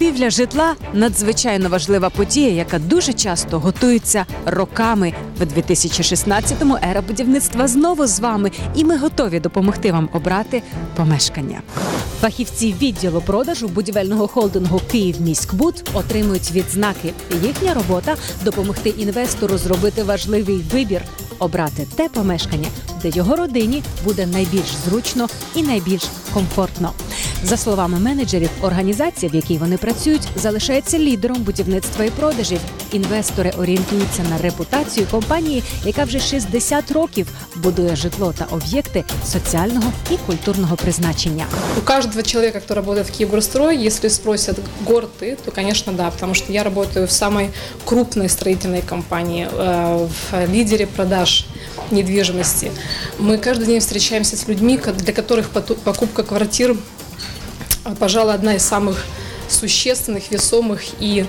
Купівля житла – надзвичайно важлива подія, яка дуже часто готується роками. В 2016-му ера будівництва знову з вами, і ми готові допомогти вам обрати помешкання. Фахівці відділу продажу будівельного холдингу «Київміськбуд» отримують відзнаки. Їхня робота – допомогти інвестору зробити важливий вибір – обрати те помешкання, де його родині буде найбільш зручно і найбільш комфортно. За словами менеджерів, організація, в якій вони працюють, залишається лідером будівництва і продажів. Інвестори орієнтуються на репутацію компанії, яка вже 60 років будує житло та об'єкти соціального і культурного призначення. У каждого человека, кто работает в «Киевгорстрой», если спросят город ты, то, конечно, да, потому что я работаю в самой крупной строительной компании, в лидере продаж недвижимости. Мы каждый день встречаемся с людьми, для которых покупка квартир, пожалуй, одна из самых существенных, весомых и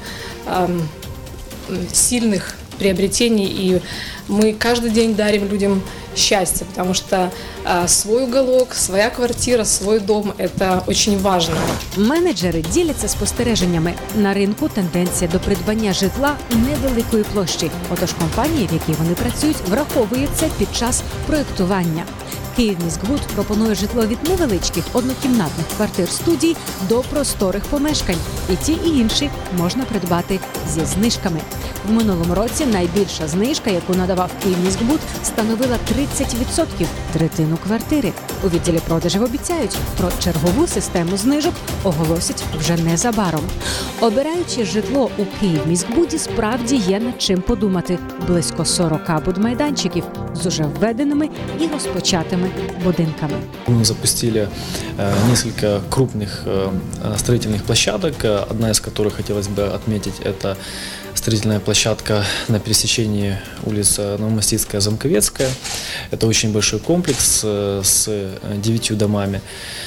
сильных приобретений. И мы каждый день дарим людям счастье, потому что свой уголок, своя квартира, свой дом – это очень важно. Менеджери діляться спостереженнями. На ринку тенденція до придбання житла невеликої площі. Отож компанії, в якій вони працюють, враховує це під час проєктування. «Київміськбуд» пропонує житло від невеличких однокімнатних квартир-студій до просторих помешкань. І ті, і інші можна придбати зі знижками. В минулому році найбільша знижка, яку надавав «Київміськбуд», становила 30% – третину квартири. У відділі продажів обіцяють, про чергову систему знижок оголосять вже незабаром. Обираючи житло у «Київміськбуді», справді є над чим подумати. Близько 40 будмайданчиків з уже введеними і розпочатими будинками. Мы запустили несколько крупных строительных площадок, одна из которых хотелось бы отметить – это строительная площадка на пересечении улиц Новомостицкая, Замковецкая. Это очень большой комплекс с 9 домами,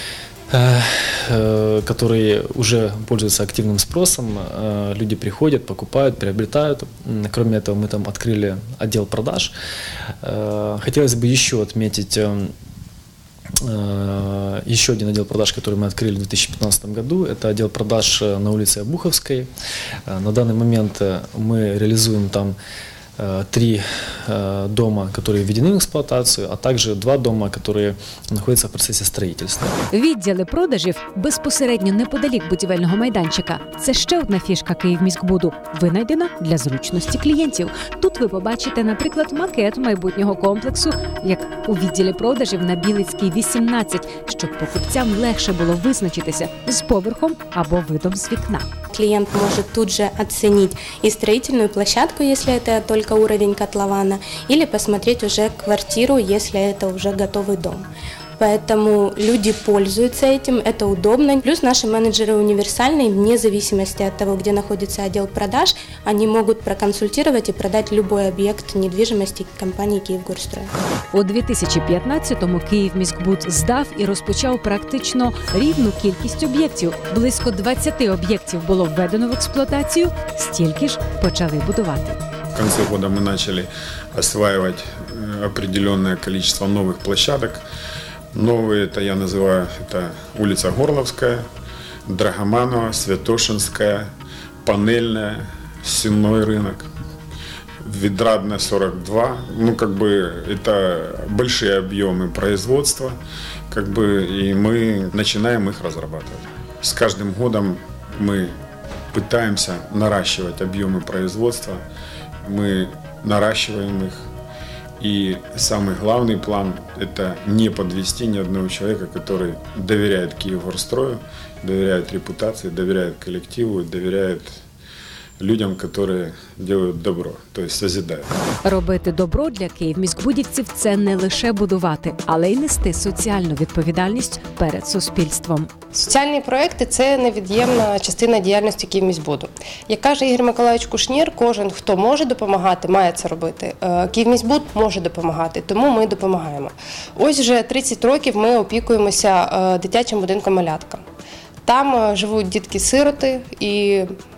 который уже пользуется активным спросом. Люди приходят, покупают, приобретают. Кроме этого, мы там открыли отдел продаж. Хотелось бы еще отметить еще один отдел продаж, который мы открыли в 2015 году. Это отдел продаж на улице Обуховской. На данный момент мы реализуем там 3 дома, которые введены в эксплуатацию, а также 2 дома, которые находятся в процессе строительства. Відділи продажів безпосередньо неподалік будівельного майданчика. Це ще одна фішка «Київміськбуду», винайдена для зручності клієнтів. Тут ви побачите, наприклад, макет майбутнього комплексу, як у відділі продажів на Білицькій, 18, щоб покупцям легше було визначитися з поверхом або видом з вікна. Клиент может тут же оценить и строительную площадку, если это только уровень котлована, или посмотреть уже квартиру, если это уже готовый дом. Поэтому люди пользуются этим, это удобно. Плюс наши менеджеры универсальные, вне зависимости от того, где находится отдел продаж, они могут проконсультировать и продать любой объект недвижимости компании «Київгорстрой». У 2015-му «Київміськбуд» здав і розпочав практично рівну кількість об'єктів. Близько 20 об'єктів було введено в експлуатацію, стільки ж почали будувати. В конце года мы начали осваивать определенное количество новых площадок. Новые, это я называю, это улица Горловская, Драгоманова, Святошинская, Панельная, Сенной рынок, Відрадная 42. Это большие объемы производства, и мы начинаем их разрабатывать. С каждым годом мы пытаемся наращивать объемы производства, мы наращиваем их. И самый главный план – это не подвести ни одного человека, который доверяет «Київгорстрою», доверяет репутации, доверяет коллективу, доверяет людям, які роблять добро, тобто созидають. Робити добро для київміськбудівців – це не лише будувати, але й нести соціальну відповідальність перед суспільством. Соціальні проекти – це невід'ємна частина діяльності Київміськбуду. Як каже Ігор Миколайович Кушнір, кожен, хто може допомагати, має це робити. Київміськбуд може допомагати, тому ми допомагаємо. Ось вже 30 років ми опікуємося дитячим будинком «Малятка». Там живуть дітки-сироти, і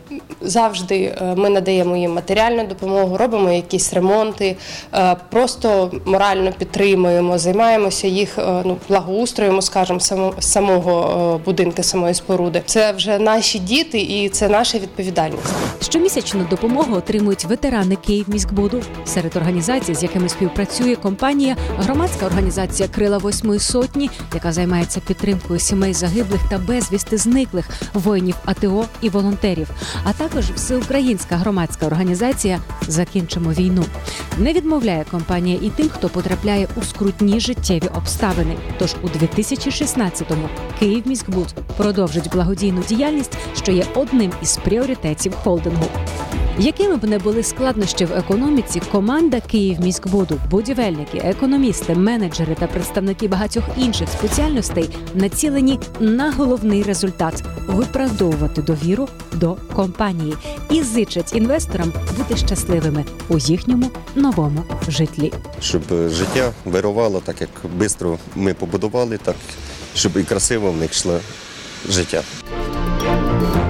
завжди ми надаємо їм матеріальну допомогу, робимо якісь ремонти, просто морально підтримуємо, займаємося їх благоустроєм, скажімо, самого будинку, самої споруди. Це вже наші діти і це наша відповідальність. Щомісячну допомогу отримують ветерани Київміськбуду. Серед організацій, з якими співпрацює компанія, громадська організація «Крила Восьмої сотні», яка займається підтримкою сімей загиблих та безвісти зниклих воїнів АТО і волонтерів, а також всеукраїнська громадська організація «Закінчимо війну». Не відмовляє компанія і тим, хто потрапляє у скрутні життєві обставини. Тож у 2016-му Київміськбуд продовжить благодійну діяльність, що є одним із пріоритетів холдингу. Якими б не були складнощі в економіці, команда Київміськбуду, будівельники, економісти, менеджери та представники багатьох інших спеціальностей націлені на головний результат – виправдовувати довіру до компанії і зичать інвесторам бути щасливими у їхньому новому житлі. Щоб життя вирувало так, як швидко ми побудували, так щоб і красиво в них йшло життя.